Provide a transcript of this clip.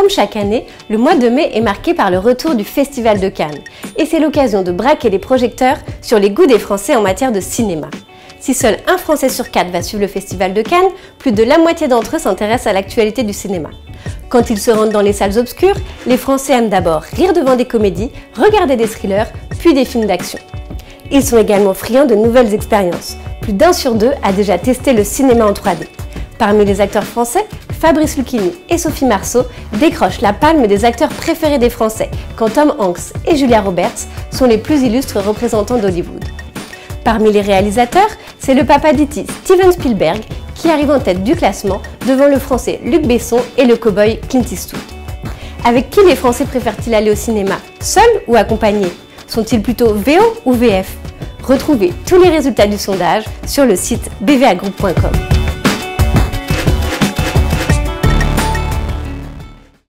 Comme chaque année, le mois de mai est marqué par le retour du Festival de Cannes. Et c'est l'occasion de braquer les projecteurs sur les goûts des Français en matière de cinéma. Si seul un Français sur 4 va suivre le Festival de Cannes, plus de la moitié d'entre eux s'intéressent à l'actualité du cinéma. Quand ils se rendent dans les salles obscures, les Français aiment d'abord rire devant des comédies, regarder des thrillers, puis des films d'action. Ils sont également friands de nouvelles expériences. Plus d'1 sur 2 a déjà testé le cinéma en 3D. Parmi les acteurs français, Fabrice Lucchini et Sophie Marceau décrochent la palme des acteurs préférés des Français, quand Tom Hanks et Julia Roberts sont les plus illustres représentants d'Hollywood. Parmi les réalisateurs, c'est le papa d'E.T. Steven Spielberg qui arrive en tête du classement devant le français Luc Besson et le cow-boy Clint Eastwood. Avec qui les Français préfèrent-ils aller au cinéma, seuls ou accompagnés? Sont-ils plutôt VO ou VF? Retrouvez tous les résultats du sondage sur le site bvagroup.com.